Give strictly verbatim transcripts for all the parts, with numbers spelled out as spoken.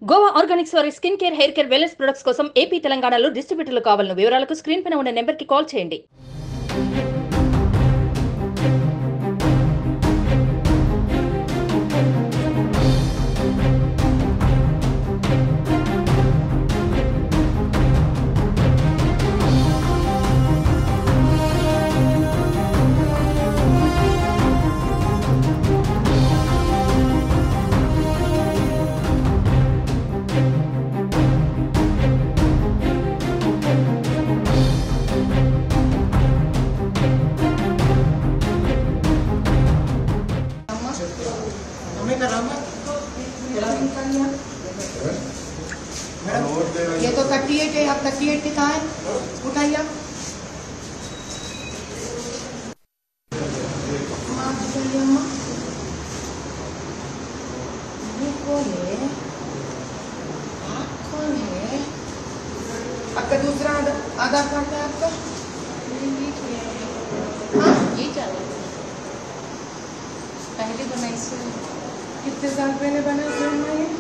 Goa Organics వారి skin care, hair care, wellness products కోసం AP, తెలంగాణలో డిస్ట్రిబ్యూటర్లు కావాలను వివరాలకు స్క్రీన్ పైన ఉన్న నెంబర్కి కాల్ చేయండి. ये तो थर्टी एट है, अब थर्टी एट कितना है? उठाइए ये कौन है? आप कौन है? आपका दूसरा आधार कार्ड है आपका? हाँ ये चल पहले बनाई से कितने साल पहले बना फिल्म ये?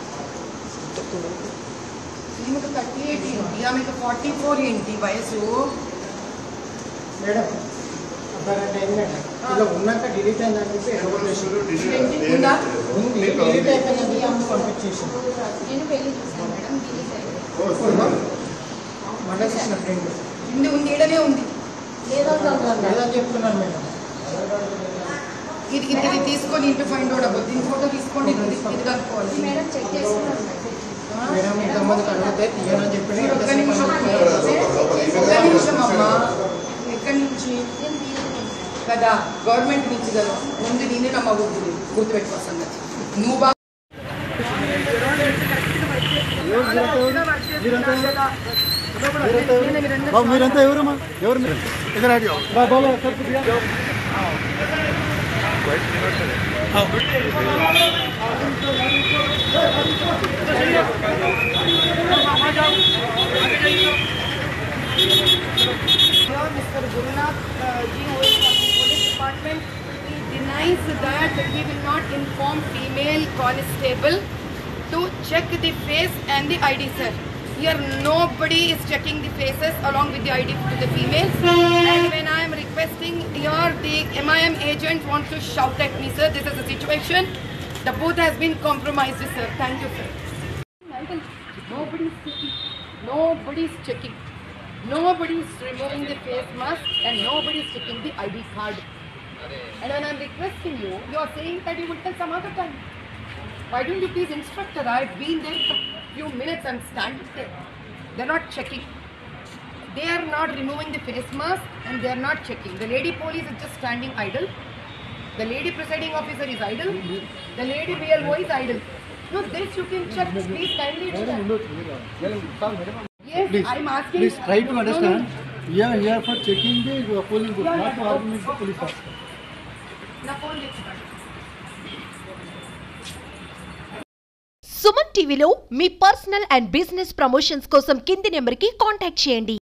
మీకు థర్టీ ఎయిట్ ఏంటి, ఆమెకు ఫార్టీ ఫోర్ ఏంటి వయసు? మేడం అబ్బారంటే ఏం మేడం ఇలా ఉన్నాక డిలీట్ అయిందని చెప్పి ఉందా? ఉంది, డిలీట్ అయిపోయింది, అమ్మ పంపించేసాను. నేను పెళ్లి చూసాను మేడం, డిలీట్ అయింది. మన చూసిన ఫ్రెండ్ ఉంది ఉంది ఇడనే ఉంది లేదని చెప్తున్నాను మేడం. ఇది ఇది తీసుకొని ఇంటి ఫైండ్ అవుట్ అవ్వదు. దీని ఫోటో తీసుకోండి, ఇది ఇది కనుక్కోవాలి మేడం చెక్ చేస్తున్నాను మేడం ఇంతమందికి అడిగితే తీయనని చెప్పి ఒక్క నిమిషం ఒక్క నిమిషం అమ్మా. ఎక్కడి నుంచి కదా? గవర్నమెంట్ నుంచి కదా. ముందు నేనే నమ్మకూడదు, గుర్తుపెట్టుకో సంగతి. నువ్వు బాగా మీరంతా ఎవరమ్మా? ఎవరు మీరు? Mister Gurunath uh, ji, who is from the police department, he denies that he will not inform female constable to check the face and the I D, sir. Here nobody is checking the faces along with the I D to the females. And when I am requesting here, the M I M agent wants to shout at me, sir. This is the situation. The booth has been compromised, sir. Thank you, sir. Nobody is checking. Nobody is checking. Nobody is removing the face mask and nobody is checking the I D card. And when I am requesting you, you are saying that you will tell some other time. Why don't you please instruct her? I have been there for a few minutes, I am standing there. They are not checking. They are not removing the face mask and they are not checking. The lady police is just standing idle. The lady presiding officer is idle. The lady B L O is idle. No, this you can check. Please kindly do that. Yes, Please, I am asking. please try to No, no, understand. no. We are here for checking the uh, polling booth, Yeah, not to yeah. argument the police officer. Na phone lechu. Suman టీవీలో మీ personal and business promotions కోసం కింది నెంబర్కి contact చేయండి.